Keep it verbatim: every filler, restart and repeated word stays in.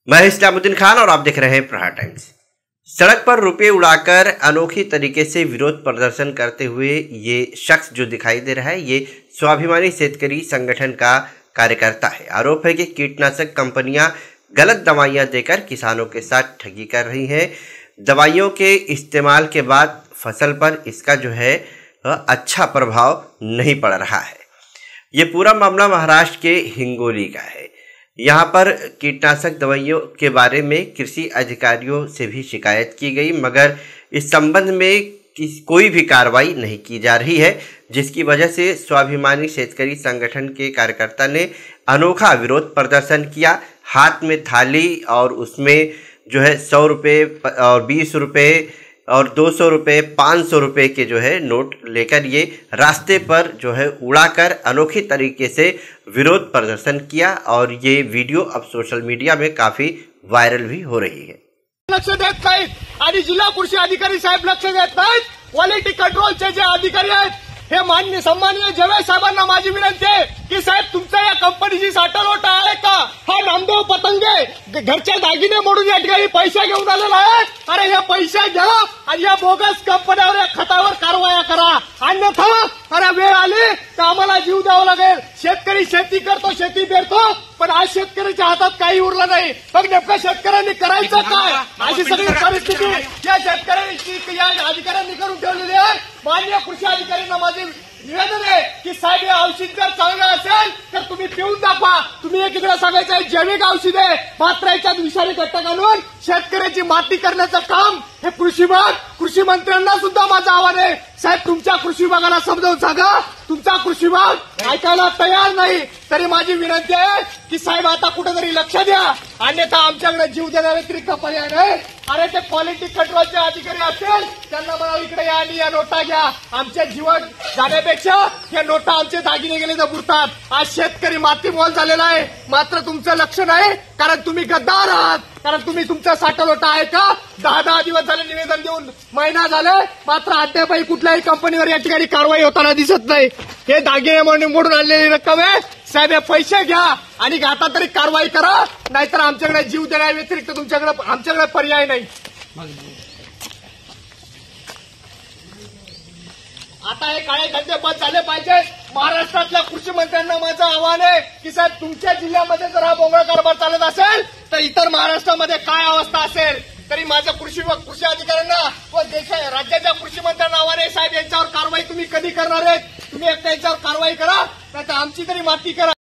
मैं इस्लामुद्दीन खान और आप देख रहे हैं प्रहार टाइम्स। सड़क पर रुपये उड़ाकर अनोखी तरीके से विरोध प्रदर्शन करते हुए ये शख्स जो दिखाई दे रहा है, ये स्वाभिमानी शेतकरी संगठन का कार्यकर्ता है। आरोप है कि कीटनाशक कंपनियां गलत दवाइयां देकर किसानों के साथ ठगी कर रही हैं। दवाइयों के इस्तेमाल के बाद फसल पर इसका जो है अच्छा प्रभाव नहीं पड़ रहा है। ये पूरा मामला महाराष्ट्र के हिंगोली का है। यहाँ पर कीटनाशक दवाइयों के बारे में कृषि अधिकारियों से भी शिकायत की गई, मगर इस संबंध में कोई भी कार्रवाई नहीं की जा रही है, जिसकी वजह से स्वाभिमानी शेतकरी संगठन के कार्यकर्ता ने अनोखा विरोध प्रदर्शन किया। हाथ में थाली और उसमें जो है सौ रुपये और बीस रुपये और दो सौ रुपये पाँच सौ रुपये के जो है नोट लेकर ये रास्ते पर जो है उड़ाकर अनोखे तरीके से विरोध प्रदर्शन किया और ये वीडियो अब सोशल मीडिया में काफी वायरल भी हो रही है। लक्ष देत नाहीत आणि जिल्हा कृषी अधिकारी साहेब लक्ष देत नाहीत। क्वालिटी कंट्रोलचे जे अधिकारी आहेत हे मान्य सन्माननीय जवे साहेबांना माझी विनंती आहे की साहेब तुमच्या या कंपनीची साठवलोटा आहे का? हा नामदेव पतंगे घरचे दागिने मोडून या ठिकाणी पैसे घेऊन आलेला आहे। अरे हे पैसे घ्या आणि या बोगस कंपन्यावर या खतावर कारवाया करा, अन्यथा अरे वेळ आली तर आम्हाला जीव द्यावा लागेल। शेतकरी शेती करतो, शेती पेरतो, पण आज शेतकऱ्याच्या हातात काही उरलं नाही। मग नेमकं शेतकऱ्यांनी करायचं काय? अशी सगळी परिस्थिती या शेतकऱ्यांची या अधिकाऱ्यांनी करून ठेवलेली आहे। माननीय कृषी अधिकाऱ्यांना माझे निवेदन आहे की साहेब हे औषध जर चांगलं असेल तर तुम्ही पिऊन दाखवा। तुम्ही एक इकडे सांगायचं आहे जैविक औषध आहे, मात्र याच्यात विषारी घटक घालून शेतकऱ्याची माती करण्याचं काम हे कृषी विभाग कृषी मंत्र्यांना सुद्धा माझं आव्हान आहे। साहेब तुमच्या कृषी विभागाला समजावून सांगा, तुमचा कृषी विभाग ऐकायला तयार नाही। तरी माझी विनंती आहे की साहेब आता कुठेतरी लक्ष द्या, अन्यथा आमच्याकडे जीव देण्या व्यतिरिक्त पर्याय नाही। अरे ते क्वालिटी कंट्रोलचे अधिकारी असतील त्यांना मला इकडे या आणि या नोटा घ्या। आमचे जीवन जाण्यापेक्षा या नोटा आमचे दागिने गेले तर बुडतात। आज शेतकरी मातीमोल झालेला आहे, मात्र तुमचं लक्ष नाही, कारण तुम्ही गद्दार आहात। कारण तुम्ही तुमचा साठवलोटा आहे का? दहा दहा दिवस झाले निवेदन देऊन महिना झाले, मात्र अद्यापही कुठल्याही कंपनीवर या ठिकाणी कारवाई होताना दिसत नाही। हे दागिने म्हणून मोडून आणलेली रक्कम आहे। साहेब हे पैसे घ्या आणि आता तरी कारवाई करा, नाहीतर आमच्याकडे जीव देण्या व्यतिरिक्त तुमच्याकडे आमच्याकडे पर्याय नाही। आता हे काळे धंदे बंद झाले पाहिजे। महाराष्ट्रातल्या कृषी मंत्र्यांना माझं आव्हान आहे की साहेब तुमच्या जिल्ह्यामध्ये जर हा बोंगळा कारभार चालत असेल तर इतर महाराष्ट्रामध्ये काय अवस्था असेल। तरी माझ्या कृषी व कृषी अधिकाऱ्यांना व देश राज्याच्या कृषी मंत्र्यांना आव्हान आहे, साहेब यांच्यावर कारवाई तुम्ही कधी करणार आहेत? तुम्ही एकट्या यांच्यावर कारवाई करा, नाहीतर आमची तरी माती करा।